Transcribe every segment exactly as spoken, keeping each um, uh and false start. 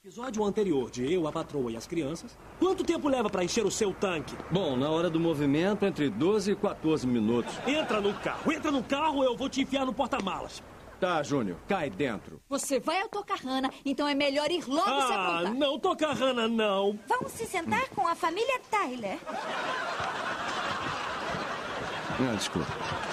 Episódio anterior de Eu, a Patroa e as Crianças. Quanto tempo leva para encher o seu tanque? Bom, na hora do movimento, entre doze e quatorze minutos. Entra no carro. Entra no carro ou eu vou te enfiar no porta-malas. Tá, Júnior. Cai dentro. Você vai ao Tocarrana, então é melhor ir logo se Ah, aprontar. não, Tocarrana não. Vamos se sentar com a família Tyler. Ah, desculpa.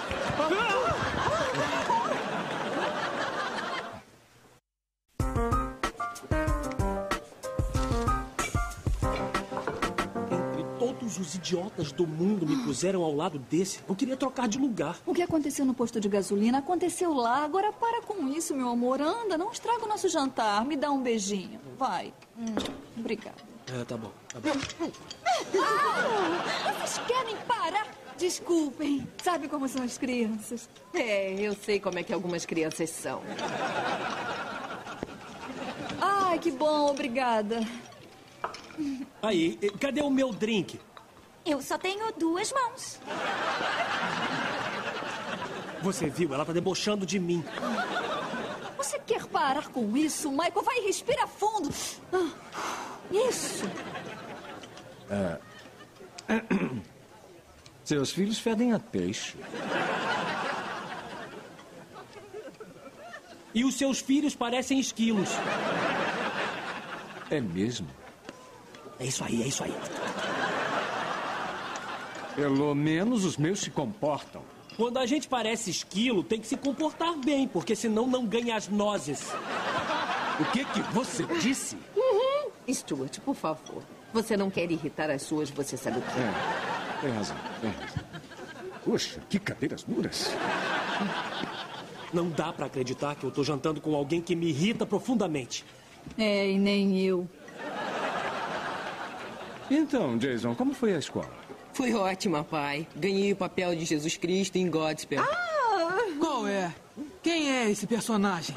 Todos os idiotas do mundo me puseram ao lado desse. Eu queria trocar de lugar. O que aconteceu no posto de gasolina aconteceu lá. Agora para com isso, meu amor. Anda, não estraga o nosso jantar. Me dá um beijinho. Vai. Hum, obrigada. É, tá bom, tá bom. Ah, vocês querem parar? Desculpem. Sabe como são as crianças? É, eu sei como é que algumas crianças são. Ai, que bom. Obrigada. Aí, cadê o meu drink? Eu só tenho duas mãos. Você viu? Ela tá debochando de mim. Você quer parar com isso, Michael? Vai, respira fundo. Ah, isso. É... Seus filhos fedem a peixe. E os seus filhos parecem esquilos. É mesmo? É isso aí, é isso aí. Pelo menos os meus se comportam. Quando a gente parece esquilo, tem que se comportar bem, porque senão não ganha as nozes. O que que você disse? Uhum. Stuart, por favor. Você não quer irritar as suas, você sabe o que É, tem razão, tem razão. Poxa, que cadeiras duras. Não dá pra acreditar que eu tô jantando com alguém que me irrita profundamente. É, e nem eu. Então, Jason, como foi a escola? Foi ótima, pai. Ganhei o papel de Jesus Cristo em Godspell. Ah! Qual é? Quem é esse personagem?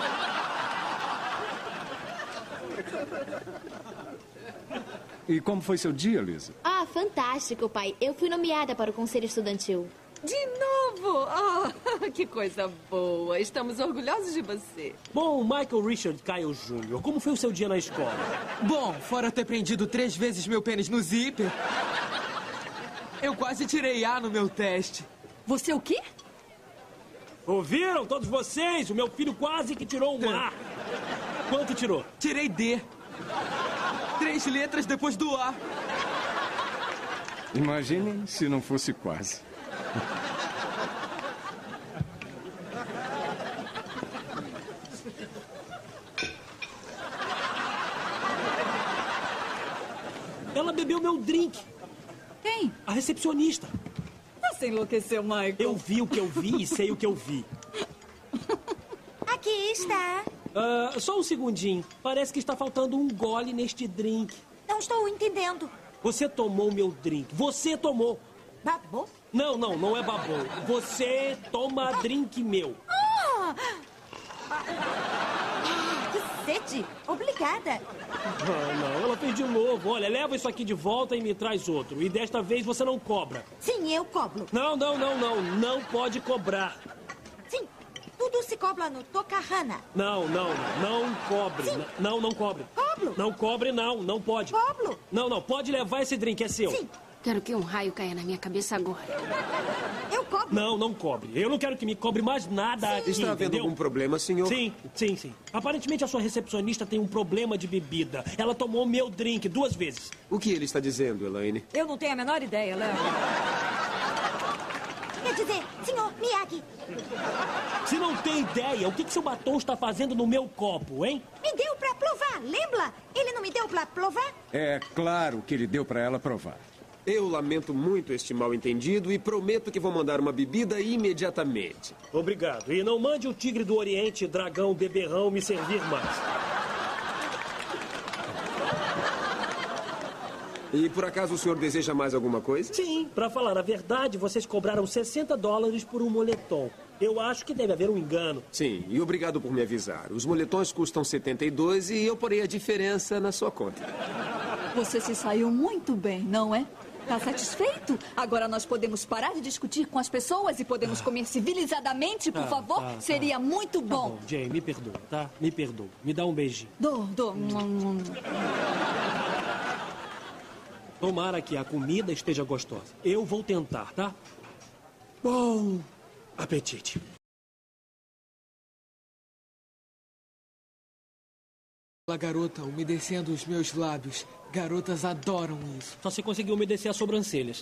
E como foi seu dia, Lisa? Ah, fantástico, pai. Eu fui nomeada para o conselho estudantil. De novo? Ah, que coisa boa. Estamos orgulhosos de você. Bom, Michael Richard Kyle Júnior, como foi o seu dia na escola? Bom, fora ter prendido três vezes meu pênis no zíper, eu quase tirei A no meu teste. Você o quê? Ouviram, todos vocês? O meu filho quase que tirou um A. Quanto tirou? Tirei D. Três letras depois do A. Imaginem se não fosse quase. Ela bebeu meu drink. Quem? A recepcionista. Você enlouqueceu, Michael. Eu vi o que eu vi e sei o que eu vi. Aqui está. Ah, só um segundinho. Parece que está faltando um gole neste drink. Não estou entendendo. Você tomou meu drink. Você tomou. Babou? Não, não, não é babou. Você toma drink meu. Ah! Ah, que sede. Obrigada. Ah, não, ela fez de novo. Olha, leva isso aqui de volta e me traz outro. E desta vez você não cobra. Sim, eu cobro. Não, não, não, não. Não pode cobrar. Sim, tudo se cobra no Tocarrana. Não, não, não cobre. Sim. Não, não cobre. Cobro. Não cobre, não, não pode. Cobro. Não, não, pode levar esse drink, é seu. Sim, Quero que um raio caia na minha cabeça agora. eu cobro. Não, não cobre. Eu não quero que me cobre mais nada aqui, Está havendo entendeu? algum problema, senhor? Sim, sim, sim. Aparentemente a sua recepcionista tem um problema de bebida. Ela tomou meu drink duas vezes. O que ele está dizendo, Elaine? Eu não tenho a menor ideia, Léo. Quer dizer, senhor Miyagi, Se não tem ideia, o que, que seu batom está fazendo no meu copo, hein? me deu pra provar, lembra? Ele não me deu pra provar? É claro que ele deu para ela provar. Eu lamento muito este mal-entendido e prometo que vou mandar uma bebida imediatamente. Obrigado. E não mande o tigre do Oriente, dragão, beberrão, me servir mais. E por acaso o senhor deseja mais alguma coisa? Sim, pra falar a verdade, vocês cobraram sessenta dólares por um moletom. Eu acho que deve haver um engano. Sim, e obrigado por me avisar. Os moletões custam setenta e dois e eu porei a diferença na sua conta. Você se saiu muito bem, não é? Tá satisfeito? Agora nós podemos parar de discutir com as pessoas e podemos comer civilizadamente, por Tá, favor? tá, tá. Seria muito Tá bom. bom, Jay, me perdoa, tá? Me perdoa. Me dá um beijinho. Dou, dou. Hum. Tomara que a comida esteja gostosa. Eu vou tentar, tá? Bom apetite. A garota umedecendo os meus lábios. Garotas adoram isso. Só se conseguir umedecer as sobrancelhas.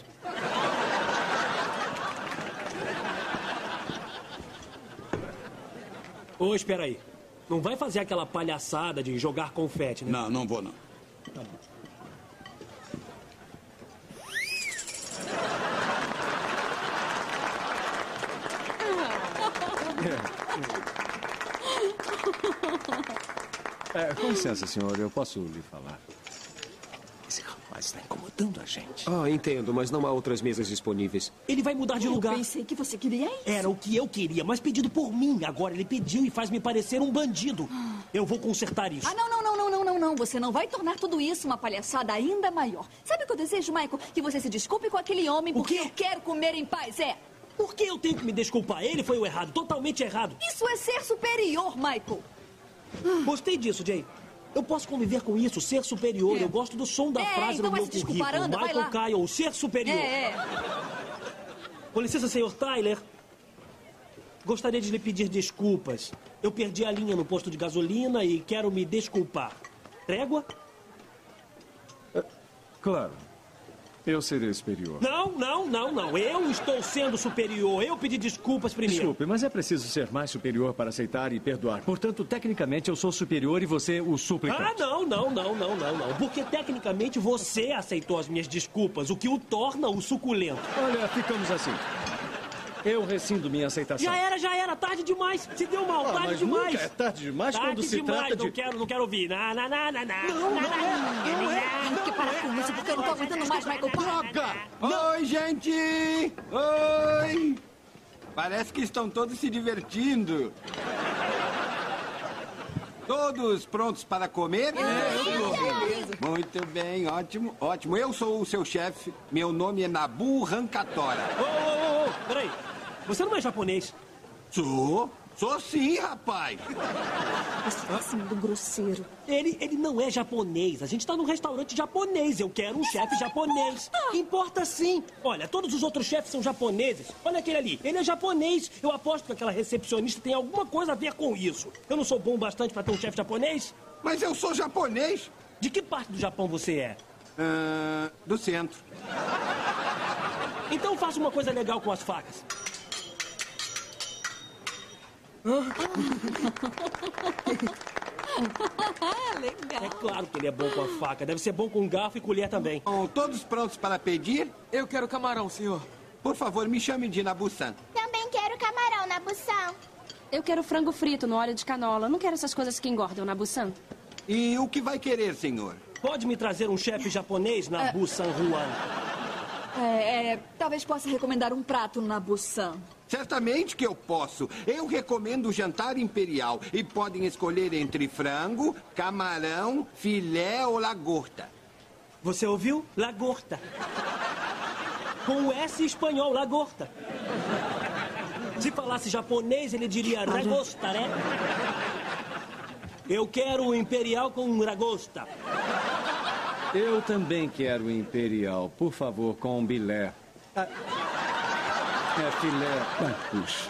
Ô, espera aí. Não vai fazer aquela palhaçada de jogar confete, né? Não, não vou, não. Tá bom. É, com licença, senhor, eu posso lhe falar. Esse rapaz está incomodando a gente. Ah, entendo, mas não há outras mesas disponíveis. Ele vai mudar de lugar. Eu pensei que você queria isso. Era o que eu queria, mas pedido por mim. Agora ele pediu e faz me parecer um bandido. Eu vou consertar isso. Ah, não, não, não, não, não, não, não. Você não vai tornar tudo isso uma palhaçada ainda maior. Sabe o que eu desejo, Michael? Que você se desculpe com aquele homem O porque quê? eu quero comer em paz, é. Por que eu tenho que me desculpar? Ele foi o errado, totalmente errado. Isso é ser superior, Michael. Gostei disso, Jay. Eu posso conviver com isso, ser superior. É. Eu gosto do som da É, frase então no vai meu se desculpar, currículo. anda, vai Michael lá. Kyle, ser superior. É, é. Com licença, senhor Tyler. Gostaria de lhe pedir desculpas. Eu perdi a linha no posto de gasolina e quero me desculpar. Trégua? Claro. Eu serei superior. Não, não, não, não. Eu estou sendo superior. Eu pedi desculpas primeiro. Desculpe, mas é preciso ser mais superior para aceitar e perdoar. Portanto, tecnicamente, eu sou superior e você o suplicante. Ah, não, não, não, não, não, não. Porque tecnicamente você aceitou as minhas desculpas, o que o torna o suculento. Olha, ficamos assim. Eu rescindo minha aceitação. Já era, já era. Tarde demais. Se deu mal, Ah, tarde mas demais. nunca é tarde demais Tarde quando se demais. trata Não de... quero, não quero ouvir. Na, na, na, na, na. Não, não é, não é. Tem que parar com isso porque eu não tô aguentando mais, Michael. Para. Oi, gente! Oi! Parece que estão todos se divertindo. Todos prontos para comer? Muito bem, ótimo, ótimo. Eu sou o seu chefe. Meu nome é Nabu Rankatora. Ô, ô, ô, ô, peraí. Você não é japonês. Sou? Sou sim, rapaz. Você tá sendo grosseiro. Ele, ele não é japonês. A gente tá num restaurante japonês. Eu quero um chefe japonês. Importa sim. Olha, todos os outros chefes são japoneses. Olha aquele ali. Ele é japonês. Eu aposto que aquela recepcionista tem alguma coisa a ver com isso. Eu não sou bom bastante pra ter um chefe japonês? Mas eu sou japonês. De que parte do Japão você é? Ah, do centro. Então faça uma coisa legal com as facas. Legal. É claro que ele é bom com a faca. Deve ser bom com garfo e colher também. Bom, todos prontos para pedir? Eu quero camarão, senhor. Por favor, me chame de Nabu-san. Também quero camarão na bução. Eu quero frango frito no óleo de canola. Não quero essas coisas que engordam na Busan. E o que vai querer, senhor? Pode me trazer um chefe japonês na Busan Ruan? É, é, talvez possa recomendar um prato na Busan. Certamente que eu posso. Eu recomendo o jantar imperial. E podem escolher entre frango, camarão, filé ou lagosta. Você ouviu? Lagorta. Com o S espanhol, lagorta. Se falasse japonês, ele diria ragosta, né? Eu quero o imperial com ragosta. Eu também quero imperial. Por favor, com bilé. Ah, é filé. Ah, puxa.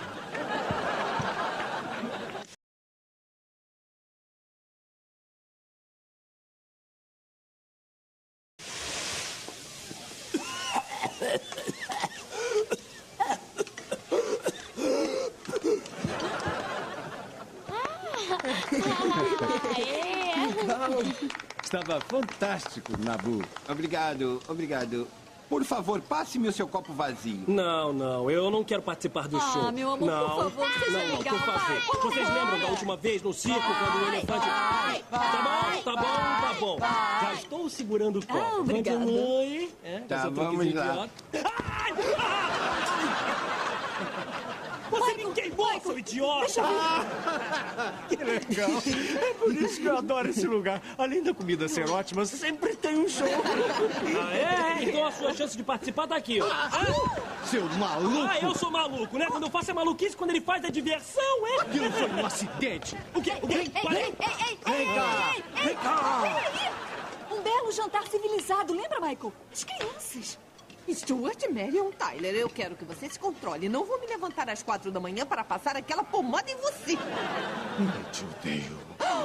Estava fantástico, Nabu. Obrigado, obrigado. Por favor, passe-me o seu copo vazio. Não, não, eu não quero participar do Ah, show. meu amor, não, por favor, seja não, não, legal, por favor. vai, por Vocês favor. lembram da última vez no circo, quando o elefante... vai, tá bom, tá bom, tá bom. Já estou segurando o copo. Ah, obrigada. Continue. É, Tá, esse vamos truquezinho lá. idiota. Ai! Ah! Você me queimou, seu idiota! Deixa eu ver. Que legal. É por isso que eu adoro esse lugar. Além da comida ser ótima, sempre tem um show. Ah, é? Então a sua chance de participar tá aqui, ó. Ah, Seu maluco! ah, eu sou maluco, né? Quando eu faço é maluquice, quando ele faz é diversão, é? Aquilo foi um acidente. O quê? O quê? Ei, Qual é? ei, ei, ei, Vem ei, cá, ei, ei, vem cá. Peraí. Um belo jantar civilizado, lembra, Michael? As crianças. Stuart, Marion, Tyler, eu quero que você se controle. Não vou me levantar às quatro da manhã para passar aquela pomada em você. Eu te odeio.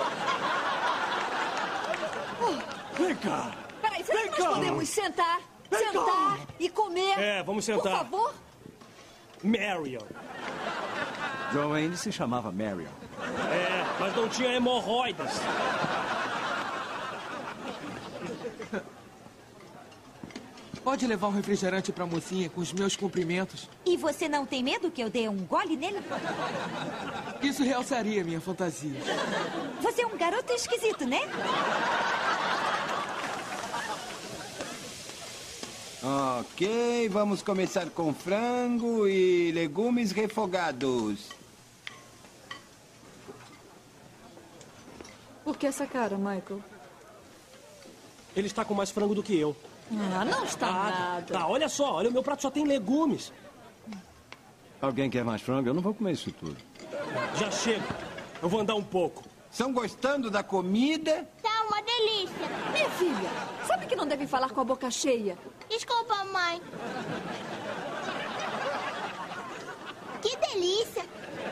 Vem cá. Peraí, será Vem que nós cá. podemos sentar, Vem sentar cá. e comer? É, vamos sentar. Por favor. Marion. Joanne se chamava Marion. É, mas não tinha hemorroidas. Pode levar um refrigerante pra mocinha com os meus cumprimentos. E você não tem medo que eu dê um gole nele? Isso realçaria minha fantasia. Você é um garoto esquisito, né? Ok, vamos começar com frango e legumes refogados. Por que essa cara, Michael? Ele está com mais frango do que eu. Ah, não está Ah, nada. tá, olha só, olha, o meu prato só tem legumes. Alguém quer mais frango? Eu não vou comer isso tudo. Já chega. Eu vou andar um pouco. Estão gostando da comida? Tá uma delícia. Minha filha, sabe que não deve falar com a boca cheia? Desculpa, mãe. Que delícia.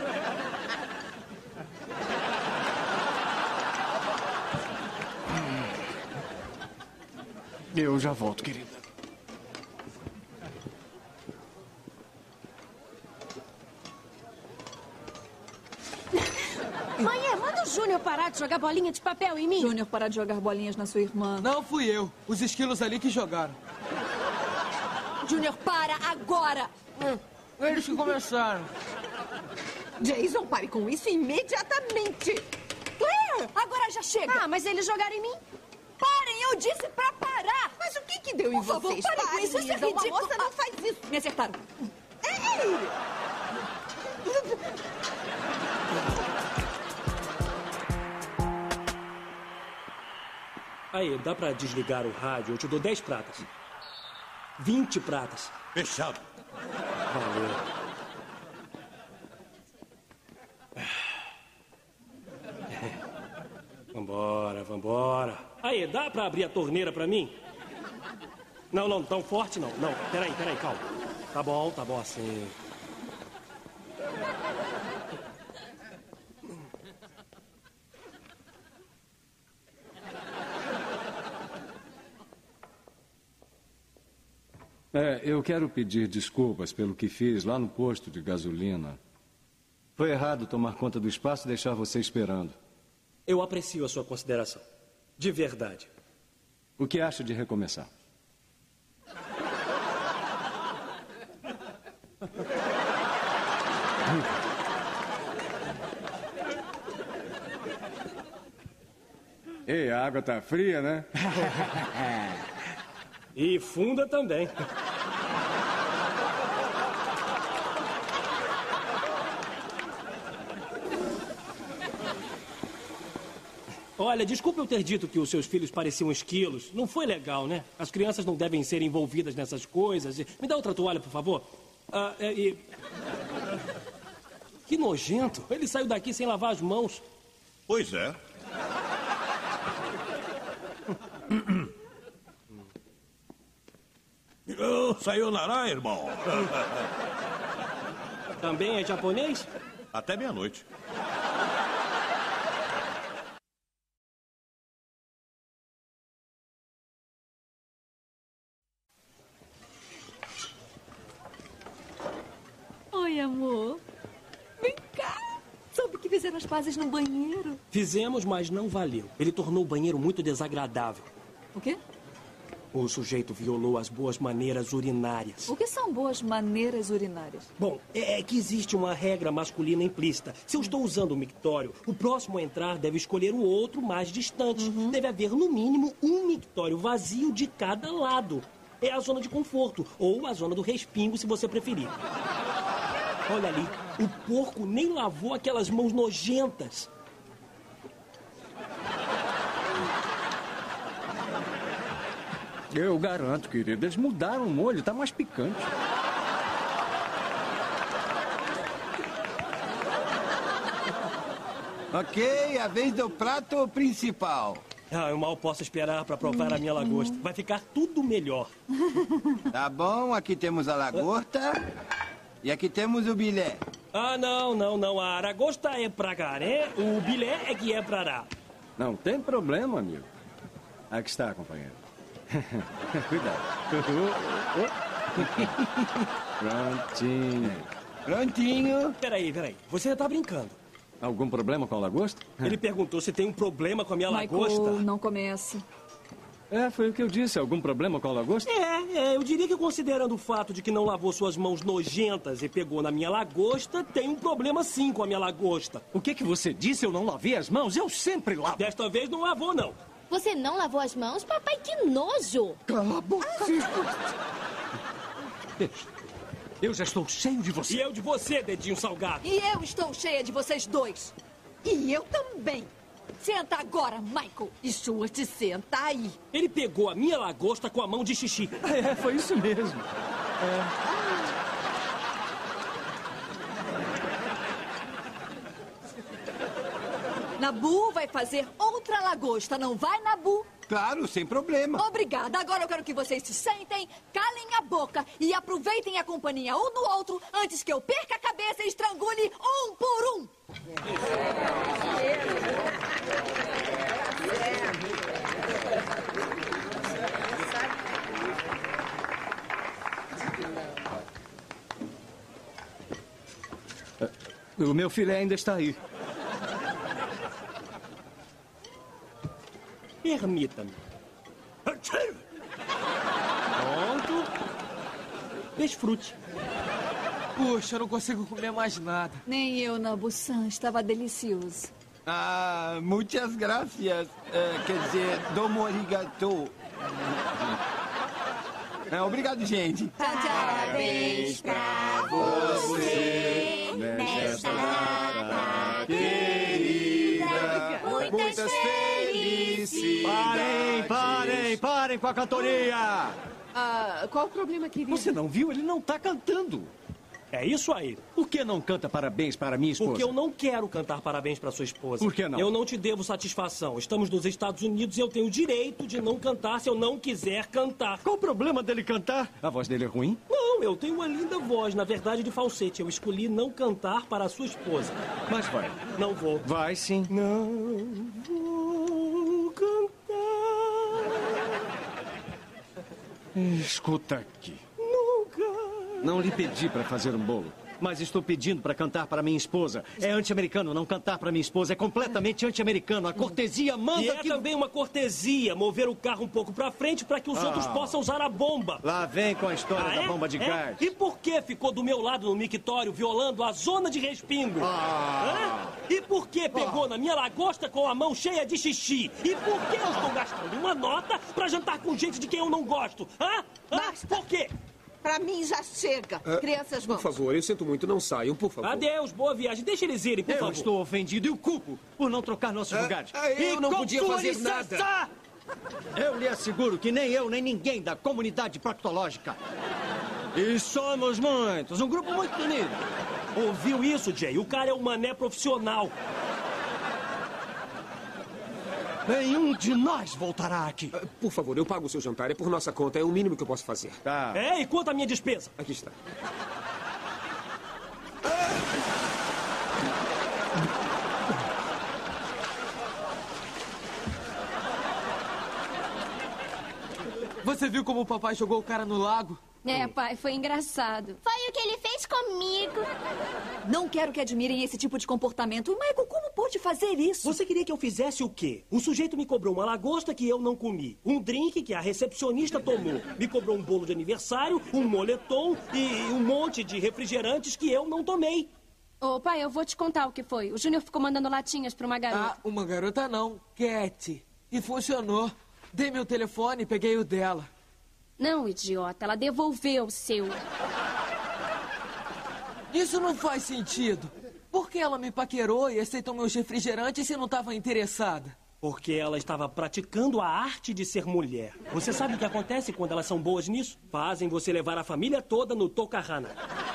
Eu já volto, querida. Mãe, manda o Júnior parar de jogar bolinha de papel em mim. Júnior, parar de jogar bolinhas na sua irmã. Não fui eu. Os esquilos ali que jogaram. Júnior, para agora! Eles que começaram. Jason, pare com isso imediatamente. Claire, agora já chega. Ah, mas eles jogaram em mim? Parem, eu disse pra parar. Mas o que que deu em Por favor, vocês? parem com Pare, isso, isso é Lisa, uma ridículo. moça não faz isso. Me acertaram. Ei! Aí, dá pra desligar o rádio? Eu te dou dez pratas. vinte pratas. Fechado. Valeu. Vambora, vambora. Aí, dá pra abrir a torneira pra mim? Não, não, tão forte não. Não, peraí, peraí, calma. Tá bom, tá bom assim. É, eu quero pedir desculpas pelo que fiz lá no posto de gasolina. Foi errado tomar conta do espaço e deixar você esperando. Eu aprecio a sua consideração. De verdade. O que acha de recomeçar? Ei, a água tá fria, né? E funda também. Olha, desculpe eu ter dito que os seus filhos pareciam esquilos. Não foi legal, né? As crianças não devem ser envolvidas nessas coisas. Me dá outra toalha, por favor. Ah, é, e... Que nojento. Ele saiu daqui sem lavar as mãos. Pois é. Oh, sayonara, irmão. Também é japonês? Até meia-noite. Oi, amor. Vem cá. Soube que fizeram as pazes no banheiro. Fizemos, mas não valeu. Ele tornou o banheiro muito desagradável. O quê? O sujeito violou as boas maneiras urinárias. O que são boas maneiras urinárias? Bom, é que existe uma regra masculina implícita. Se eu estou usando o mictório, o próximo a entrar deve escolher o outro mais distante. Uhum. Deve haver, no mínimo, um mictório vazio de cada lado. É a zona de conforto, ou a zona do respingo, se você preferir. Olha ali, O porco nem lavou aquelas mãos nojentas. Eu garanto, querido. Eles mudaram o molho, tá mais picante. Ok, a vez do prato principal. Ah, eu mal posso esperar para provar a minha lagosta. Vai ficar tudo melhor. Tá bom, aqui temos a lagosta e aqui temos o bilé. Ah, não, não, não. A aragosta é pra caré, o bilé é que é pra lá. Não tem problema, amigo. Aqui está, companheiro. Cuidado. Prontinho. Prontinho. Peraí, peraí. Você tá brincando. Algum problema com a lagosta? Ele perguntou se tem um problema com a minha Michael, lagosta. não começa. É, foi o que eu disse. Algum problema com a lagosta? É, é, eu diria que considerando o fato de que não lavou suas mãos nojentas e pegou na minha lagosta, tem um problema sim com a minha lagosta. O que que você disse? Eu não lavei as mãos? Eu sempre lavo. Desta vez não lavou, não. Você não lavou as mãos? Papai, que nojo! Cala a boca. Eu já estou cheio de você. E eu de você, dedinho salgado. E eu estou cheia de vocês dois. E eu também. Senta agora, Michael. E Stuart, senta aí. Ele pegou a minha lagosta com a mão de xixi. É, foi isso mesmo. É. Nabu vai fazer outra lagosta, não vai, Nabu? Claro, sem problema. Obrigada. Agora eu quero que vocês se sentem, calem a boca e aproveitem a companhia um do outro antes que eu perca a cabeça e estrangule um por um. O meu filé ainda está aí. Permita-me. Pronto. Desfrute. Puxa, eu não consigo comer mais nada. Nem eu, Nabu-san. Estava delicioso. Ah, muitas gracias. Uh, quer dizer, domo arigato. É, obrigado, gente. Parabéns pra você nesta data querida. Muitas felicidades. Parem, parem, parem com a cantoria. Ah, qual o problema, querido? Você não viu? Ele não tá cantando. É isso aí. Por que não canta parabéns para minha esposa? Porque eu não quero cantar parabéns para sua esposa. Por que não? Eu não te devo satisfação. Estamos nos Estados Unidos e eu tenho o direito de não cantar se eu não quiser cantar. Qual o problema dele cantar? A voz dele é ruim? Não, eu tenho uma linda voz, na verdade de falsete. Eu escolhi não cantar para a sua esposa. Mas vai. Não vou. Vai sim. Não vou cantar. Escuta aqui. Nunca. Não lhe pedi para fazer um bolo, mas estou pedindo para cantar para minha esposa. É anti-americano não cantar para minha esposa. É completamente anti-americano. A cortesia manda E é que... também uma cortesia mover o carro um pouco para frente para que os Ah. outros possam usar a bomba. Lá vem com a história Ah, da é? bomba de É? gás. E por que ficou do meu lado no mictório violando a zona de respingo? Ah. Hã? E por que pegou na minha lagosta com a mão cheia de xixi? E por que eu estou gastando uma nota para jantar com gente de quem eu não gosto? Hã? Hã? Basta. Por quê? Pra mim já chega. Ah, Crianças, Por vamos. favor, eu sinto muito, não saiam, por favor. Adeus, boa viagem. Deixa eles irem, por Eu favor. estou ofendido e o culpo por não trocar nossos Ah, lugares. ah, eu E não com podia sua fazer licença, nada. Eu lhe asseguro que nem eu, nem ninguém da comunidade proctológica. E somos muitos, um grupo muito unido. Ouviu isso, Jay? O cara é um mané profissional. Nenhum de nós voltará aqui. Ah, Por favor, eu pago o seu jantar, é por nossa conta, é o mínimo que eu posso fazer. Tá. É, e quanto à minha despesa? Aqui está. Você viu como o papai jogou o cara no lago? É, pai, foi engraçado. Foi o que ele fez comigo. Não quero que admirem esse tipo de comportamento. Michael, como pôde fazer isso? Você queria que eu fizesse o quê? Um sujeito me cobrou uma lagosta que eu não comi. Um drink que a recepcionista tomou. Me cobrou um bolo de aniversário, um moletom e um monte de refrigerantes que eu não tomei. Ô, pai, eu vou te contar o que foi. O Júnior ficou mandando latinhas pra uma garota. Ah, uma garota não. Cat. E funcionou. Dei meu telefone e peguei o dela. Não, idiota, ela devolveu o seu. Isso não faz sentido. Por que ela me paquerou e aceitou meus refrigerantes se não estava interessada? Porque ela estava praticando a arte de ser mulher. Você sabe o que acontece quando elas são boas nisso? Fazem você levar a família toda no Tokahana.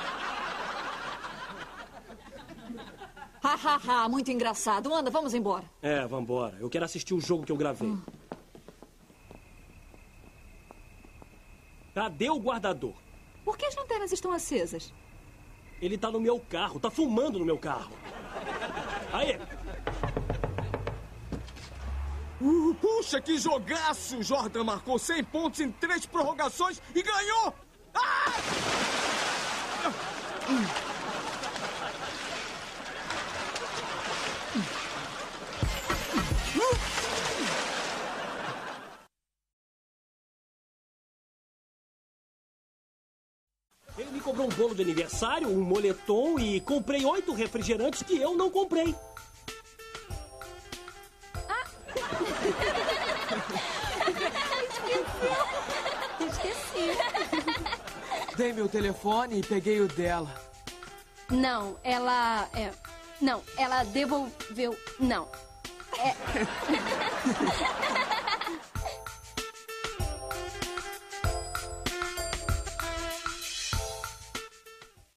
Ha, ha, ha, muito engraçado. Anda, vamos embora. É, vambora. Eu quero assistir o jogo que eu gravei. Hum. Cadê o guardador? Por que as lanternas estão acesas? Ele tá no meu carro, tá fumando no meu carro. Aí! Uh, puxa, que jogaço! Jordan marcou cem pontos em três prorrogações e ganhou! Ah! Ele me cobrou um bolo de aniversário, um moletom e comprei oito refrigerantes que eu não comprei. Ah! Esqueci. Dei meu telefone e peguei o dela. Não, ela... É, não, ela devolveu... Não. É...